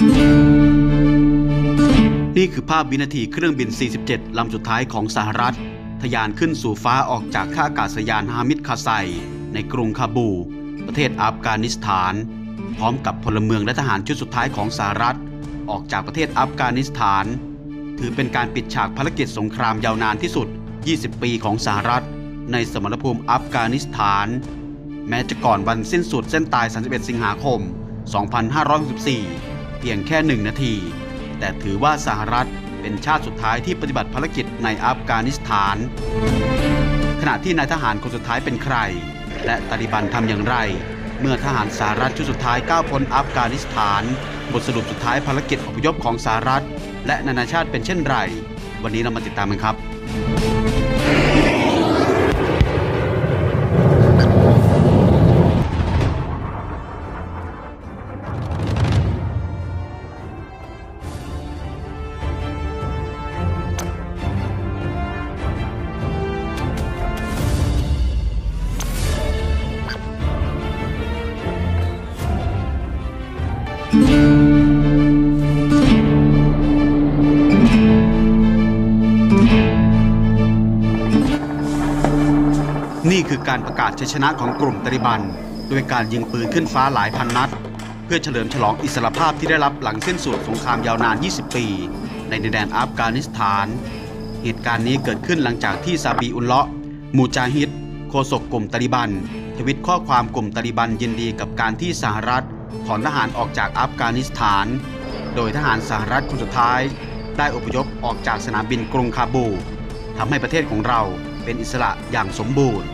นี่คือภาพวินาทีเครื่องบิน 47 ลำสุดท้ายของสหรัฐทะยานขึ้นสู่ฟ้าออกจากท่าอากาศยานฮามิดคาไซในกรุงคาบูประเทศอัฟกานิสถานพร้อมกับพลเมืองและทหารชุดสุดท้ายของสหรัฐออกจากประเทศอัฟกานิสถานถือเป็นการปิดฉากภารกิจสงครามยาวนานที่สุด 20 ปีของสหรัฐในสมรภูมิอัฟกานิสถานแม้จะก่อนวันสิ้นสุดเส้นตาย 31 สิงหาคม 2564 เพียงแค่ 1 นาทีแต่ถือว่าสหรัฐเป็นชาติสุดท้ายที่ปฏิบัติภารกิจในอัฟกานิสถานขณะที่นายทหารคนสุดท้ายเป็นใครและตาลิบันทำอย่างไรเมื่อทหารสหรัฐชุดสุดท้ายก้าวพ้นอัฟกานิสถานบทสรุปสุดท้ายภารกิจอพยพของสหรัฐและนานาชาติเป็นเช่นไรวันนี้เรามาติดตามกันครับนี่คือการประกาศชัยชนะของกลุ่มตาลิบันด้วยการยิงปืนขึ้นฟ้าหลายพันนัดเพื่อเฉลิมฉลองอิสรภาพที่ได้รับหลังสิ้นสุดสงครามยาวนาน 20 ปีในดินแดนอัฟกานิสถานเหตุการณ์นี้เกิดขึ้นหลังจากที่ซาบีอุลเลาะห์มูจาฮิดโฆษกกลุ่มตาลิบันทวิตข้อความกลุ่มตาลิบันยินดีกับการที่สหรัฐถอนทหารออกจากอัฟกานิสถานโดยทหารสหรัฐคนสุดท้ายได้อพยพออกจากสนามบินกรุงคาบูทำให้ประเทศของเราเป็นอิสระอย่างสมบูรณ์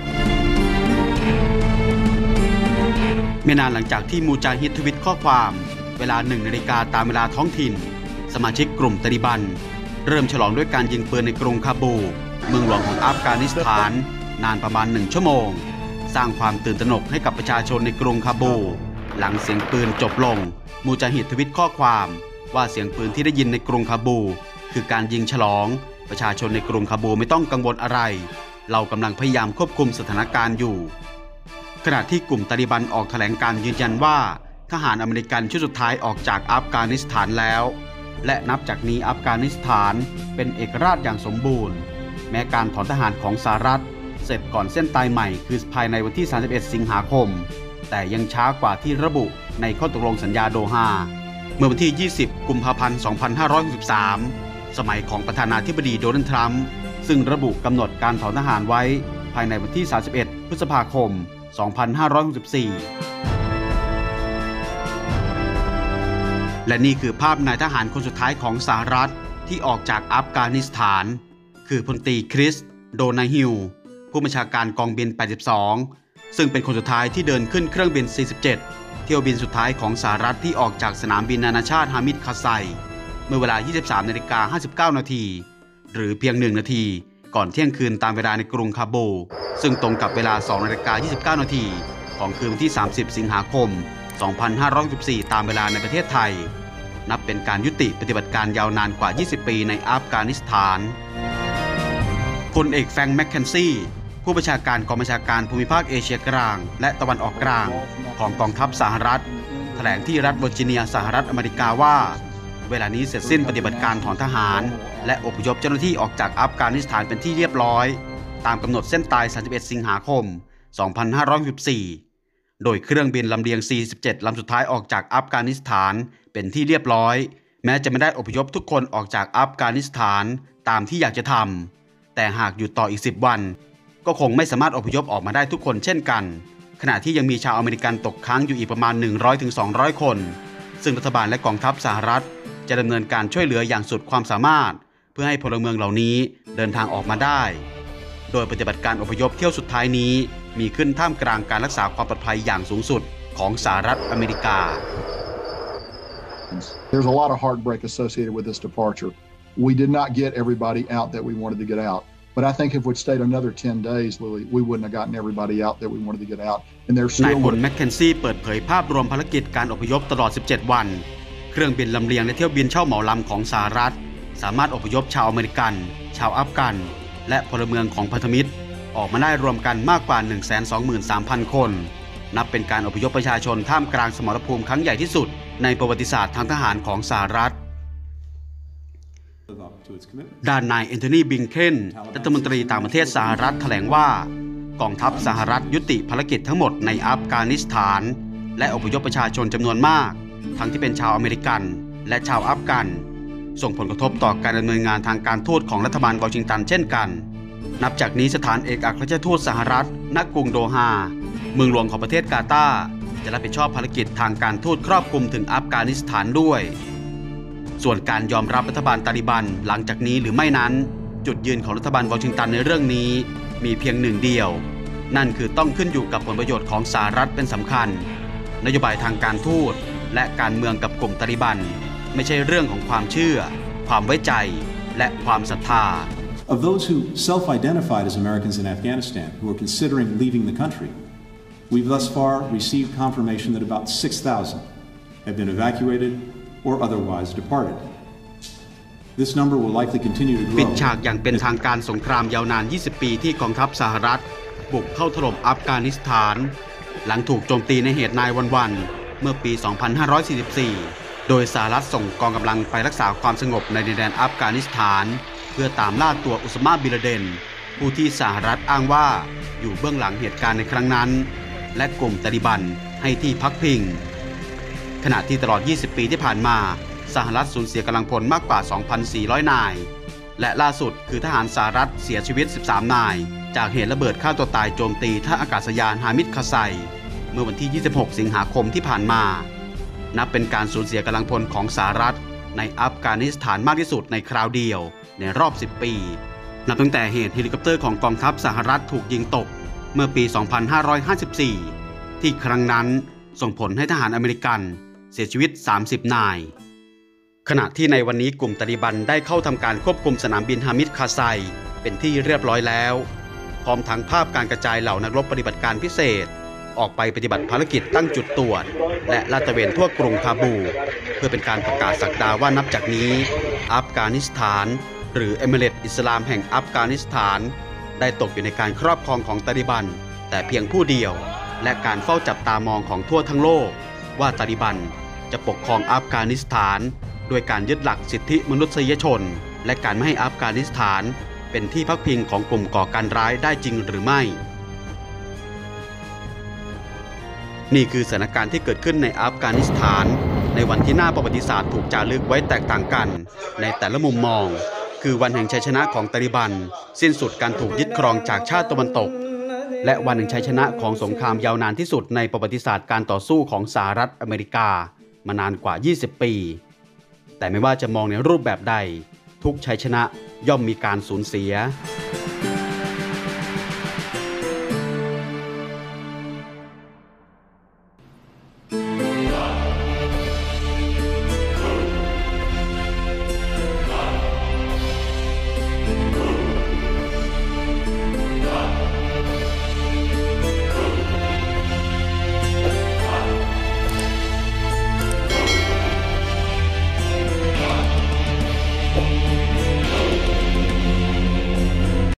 ไม่นานหลังจากที่มูจาฮิดทวิตข้อความเวลา 1 นาฬิกาตามเวลาท้องถิ่นสมาชิกกลุ่มตาลิบันเริ่มฉลองด้วยการยิงปืนในกรุงคาบูเมืองหลวงของอัฟกานิสถานนานประมาณ1 ชั่วโมงสร้างความตื่นตระหนกให้กับประชาชนในกรุงคาบูหลังเสียงปืนจบลงมูจาฮิดทวิตข้อความว่าเสียงปืนที่ได้ยินในกรุงคาบูคือการยิงฉลองประชาชนในกรุงคาบูไม่ต้องกังวลอะไรเรากำลังพยายามควบคุมสถานการณ์อยู่ขณะที่กลุ่มตาลิบันออกแถลงการยืนยันว่าทหารอเมริกันชุดสุดท้ายออกจากอัฟกานิสถานแล้วและนับจากนี้อัฟกานิสถานเป็นเอกราชอย่างสมบูรณ์แม้การถอนทหารของสหรัฐเสร็จก่อนเส้นตายใหม่คือภายในวันที่ 31 สิงหาคมแต่ยังช้ากว่าที่ระบุในข้อตกลงสัญญาโดฮาเมื่อวันที่ 20 กุมภาพันธ์ 2563 สมัยของประธานาธิบดีโดนัลด์ทรัมป์ซึ่งระบุกำหนดการถอนทหารไว้ภายในวันที่ 31 พฤษภาคม 2564 และนี่คือภาพนายทหารคนสุดท้ายของสหรัฐที่ออกจากอัฟกานิสถานคือพลตรีคริสโดนาฮิลผู้บัญชาการกองบิน 82 ซึ่งเป็นคนสุดท้ายที่เดินขึ้นเครื่องบิน 47 เที่ยวบินสุดท้ายของสหรัฐที่ออกจากสนามบินนานาชาติฮามิดคาไซเมื่อเวลา 23:59 นาทีหรือเพียง1 นาทีก่อนเที่ยงคืนตามเวลาในกรุงคาบูซึ่งตรงกับเวลา 2:29 นาทีของคืนวันที่ 30 สิงหาคม 2564 ตามเวลาในประเทศไทยนับเป็นการยุติปฏิบัติการยาวนานกว่า 20 ปีในอัฟกานิสถานพลเอกแฟรงค์ แมคเคนซี่ผู้บัญชาการกองบัญชาการภูมิภาคเอเชียกลางและตะวันออกกลางของกองทัพสหรัฐแถลงที่รัฐเวอร์จิเนียสหรัฐอเมริกาว่าเวลานี้เสร็จสิ้นปฏิบัติการถอนทหารและอพยพเจ้าหน้าที่ออกจากอัฟกานิสถานเป็นที่เรียบร้อยตามกำหนดเส้นตาย 31 สิงหาคม 2564 โดยเครื่องบินลำเลียง 47 ลำสุดท้ายออกจากอัฟกานิสถานเป็นที่เรียบร้อยแม้จะไม่ได้อพยพทุกคนออกจากอัฟกานิสถานตามที่อยากจะทำแต่หากอยู่ต่ออีก 10 วันก็คงไม่สามารถอพยพออกมาได้ทุกคนเช่นกันขณะที่ยังมีชาวอเมริกันตกค้างอยู่อีกประมาณ 100-200 คนซึ่งรัฐบาลและกองทัพสหรัฐจะดำเนินการช่วยเหลืออย่างสุดความสามารถเพื่อให้พลเมืองเหล่านี้เดินทางออกมาได้โดยปฏิบัติการอพยพเที่ยวสุดท้ายนี้มีขึ้นท่ามกลางการรักษาความปลอดภัยอย่างสูงสุดของสหรัฐอเมริกา There's a lot of heartbreak associated with this departure. We did not get everybody out that we wanted to get out. But I think if we'd stayed another 10 days, Louis, we wouldn't have gotten everybody out that we wanted to get out. And there's still นายพลแมคเคนซี่เปิดเผยภาพรวมภารกิจการอพยพตลอด 17 วันเครื่องบินลำเลียงและเที่ยวบินเช่าเหมาลำของสหรัฐสามารถอพยพชาวอเมริกันชาวอัฟกันและพลเมืองของพันธมิตรออกมาได้รวมกันมากกว่า 123,000 คนนับเป็นการอพยพประชาชนท่ามกลางสมรภูมิครั้งใหญ่ที่สุดในประวัติศาสตร์ทางทหารของสหรัฐด้านนายแอนโทนี บลิงเคนรัฐมนตรีต่างประเทศสหรัฐแถลงว่ากองทัพสหรัฐยุติภารกิจทั้งหมดในอัฟกานิสถานและอพยพประชาชนจำนวนมากทั้งที่เป็นชาวอเมริกันและชาวอัฟกันส่งผลกระทบต่อการดำเนินงานทางการทูตของรัฐบาลวอชิงตันเช่นกันนับจากนี้สถานเอกอัครราชทูตสหรัฐณกรุงโดฮาเมืองหลวงของประเทศกาตาร์จะรับผิดชอบภารกิจทางการทูตครอบคลุมถึงอัฟกานิสถานด้วยส่วนการยอมรับรัฐบาลตาลิบันหลังจากนี้หรือไม่นั้นจุดยืนของรัฐบาลวอชิงตันในเรื่องนี้มีเพียงหนึ่งเดียวนั่นคือต้องขึ้นอยู่กับผลประโยชน์ของสหรัฐเป็นสำคัญนโยบายทางการทูตและการเมืองกับกลุ่มตาลิบันไม่ใช่เรื่องของความเชื่อความไว้ใจและความศรัทธา Of those who self-identified as Americans in Afghanistan who are considering leaving the country, we've thus far received confirmation that about 6,000 have been evacuated or otherwise departed. This number will likely continue to grow. ปิดฉากอย่างเป็นทางการสงครามยาวนาน 20 ปีที่กองทัพสหรัฐบุกเข้าถล่มอัฟกานิสถานหลังถูกโจมตีในเหตุ9/11เมื่อปี 2544 โดยสหรัฐส่งกองกำลังไปรักษาความสงบในดินแดนอัฟกานิสถานเพื่อตามล่าตัวอุสมา บินลาเดนผู้ที่สหรัฐอ้างว่าอยู่เบื้องหลังเหตุการณ์ในครั้งนั้นและกลุ่มตาลิบันให้ที่พักพิงขณะที่ตลอด 20 ปีที่ผ่านมาสหรัฐสูญเสียกำลังพลมากกว่า 2,400 นายและล่าสุดคือทหารสหรัฐเสียชีวิต 13 นายจากเหตุระเบิดฆ่าตัวตายโจมตีท่าอากาศยานฮามิด คาไซเมื่อวันที่ 26 สิงหาคมที่ผ่านมานับเป็นการสูญเสียกำลังพลของสหรัฐในอัฟกานิสถานมากที่สุดในคราวเดียวในรอบ 10 ปีนับตั้งแต่เหตุเฮลิคอปเตอร์ของกองทัพสหรัฐถูกยิงตกเมื่อปี 2554 ที่ครั้งนั้นส่งผลให้ทหารอเมริกันเสียชีวิต 30 นายขณะที่ในวันนี้กลุ่มตาลิบันได้เข้าทำการควบคุมสนามบินฮามิด คาไซเป็นที่เรียบร้อยแล้วพร้อมทั้งภาพการกระจายเหล่านักรบปฏิบัติการพิเศษออกไปปฏิบัติภารกิจตั้งจุดตรวจและลาดตระเวนทั่วกรุงคาบูเพื่อเป็นการประกาศสักดาว่านับจากนี้อัฟกานิสถานหรือเอมิเรตส์อิสลามแห่งอัฟกานิสถานได้ตกอยู่ในการครอบครองของตาลิบันแต่เพียงผู้เดียวและการเฝ้าจับตามองของทั่วทั้งโลกว่าตาลิบันจะปกครองอัฟกานิสถานด้วยการยึดหลักสิทธิมนุษยชนและการไม่ให้อัฟกานิสถานเป็นที่พักพิงของกลุ่มก่อการร้ายได้จริงหรือไม่นี่คือสถานการณ์ที่เกิดขึ้นในอัฟกานิสถานในวันที่หน้าประวัติศาสตร์ถูกจารึกไว้แตกต่างกันในแต่ละมุมมองคือวันแห่งชัยชนะของตาลิบันสิ้นสุดการถูกยึดครองจากชาติตะวันตกและวันแห่งชัยชนะของสงครามยาวนานที่สุดในประวัติศาสตร์การต่อสู้ของสหรัฐอเมริกามานานกว่า 20 ปีแต่ไม่ว่าจะมองในรูปแบบใดทุกชัยชนะย่อมมีการสูญเสีย